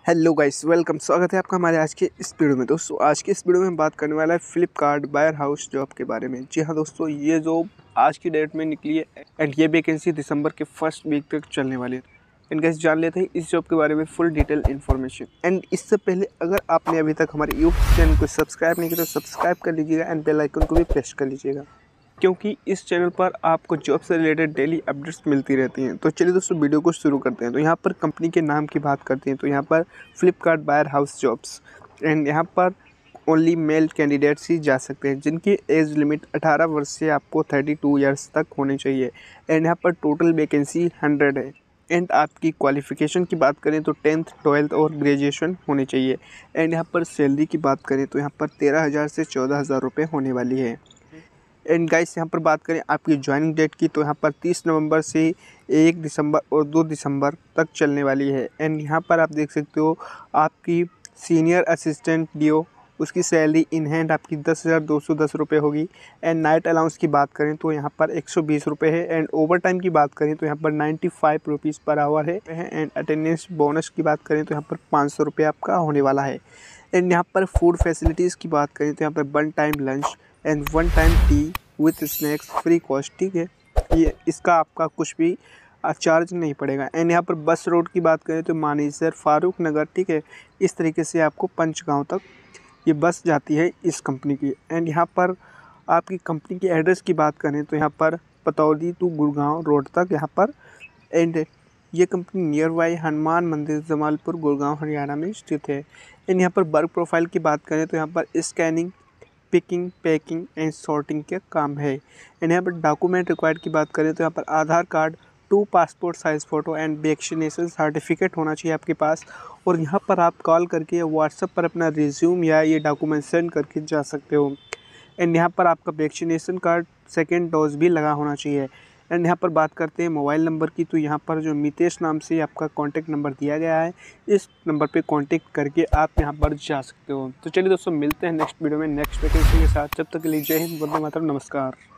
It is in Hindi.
Hello guys, welcome. स्वागत है आपका हमारे आज के इस वीडियो में। दोस्तों आज की इस वीडियो में बात करने वाला है फ्लिपकार्ट बायर हाउस जॉब के बारे में। जी हाँ दोस्तों, ये जॉब आज की डेट में निकली है एंड ये वैकेंसी दिसंबर के फर्स्ट वीक तक चलने वाली है। एंड गाइस जान लेते हैं इस जॉब के बारे में फुल डिटेल इन्फॉर्मेशन। एंड इससे पहले अगर आपने अभी तक हमारे यूट्यूब चैनल को सब्सक्राइब नहीं किया तो सब्सक्राइब कर लीजिएगा एंड बेल आइकन को भी प्रेस कर लीजिएगा, क्योंकि इस चैनल पर आपको जॉब से रिलेटेड डेली अपडेट्स मिलती रहती हैं। तो चलिए दोस्तों वीडियो को शुरू करते हैं। तो यहाँ पर कंपनी के नाम की बात करते हैं तो यहाँ पर Flipkart buyer house jobs and यहाँ पर ओनली मेल कैंडिडेट्स ही जा सकते हैं, जिनकी एज लिमिट 18 वर्ष से आपको 32 ईयर्स तक होनी चाहिए। एंड यहाँ पर टोटल वैकेंसी 100 है। एंड आपकी क्वालिफ़िकेशन की बात करें तो 10th 12th और ग्रेजुएशन होनी चाहिए। एंड यहाँ पर सैलरी की बात करें तो यहाँ पर 13,000 से 14,000 रुपये होने वाली है। एंड गाइस यहाँ पर बात करें आपकी ज्वाइनिंग डेट की तो यहाँ पर 30 नवंबर से 1 दिसंबर और 2 दिसंबर तक चलने वाली है। एंड यहाँ पर आप देख सकते हो आपकी सीनियर असिस्टेंट डीओ उसकी सैलरी इन हैंड आपकी 10,210 रुपये होगी। एंड नाइट अलाउंस की बात करें तो यहाँ पर 120 रुपये है। एंड ओवर टाइम की बात करें तो यहाँ पर 95 रुपीज़ पर आवर है। एंड अटेंडेंस बोनस की बात करें तो यहाँ पर 500 रुपये आपका होने वाला है। एंड यहाँ पर फूड फैसिलिटीज़ की बात करें तो यहाँ पर 1 time lunch and 1 time tea with snacks free cost, ठीक है। ये इसका आपका कुछ भी चार्ज नहीं पड़ेगा। एंड यहाँ पर बस रोड की बात करें तो मानेसर, फारूक नगर, ठीक है, इस तरीके से आपको पंचगांव तक ये बस जाती है इस कंपनी की। एंड यहाँ पर आपकी कंपनी की एड्रेस की बात करें तो यहाँ पर पतौदी टू गुड़गांव रोड तक यहाँ पर। एंड ये कंपनी नियर बाई हनुमान मंदिर, जमालपुर, गुड़गांव, हरियाणा में स्थित है। एंड यहाँ पर वर्क प्रोफाइल की बात करें तो यहाँ पर scanning, picking, packing and sorting के काम है। एंड यहाँ पर डॉक्यूमेंट रिक्वायर्ड की बात करें तो यहाँ पर Aadhaar card, 2 passport size photo and vaccination certificate होना चाहिए आपके पास। और यहाँ पर आप कॉल करके व्हाट्सएप पर अपना रिज्यूम या ये डॉक्यूमेंट सेंड करके जा सकते हो। एंड यहाँ पर आपका वैक्सीनेशन कार्ड सेकेंड डोज भी लगा होना चाहिए। एंड यहाँ पर बात करते हैं मोबाइल नंबर की तो यहाँ पर जो मितेश नाम से आपका कॉन्टैक्ट नंबर दिया गया है, इस नंबर पे कॉन्टैक्ट करके आप यहाँ पर जा सकते हो। तो चलिए दोस्तों मिलते हैं नेक्स्ट वीडियो में नेक्स्ट वैकेंसी के साथ। जब तक के लिए जय हिंद, वंदे मातरम, नमस्कार।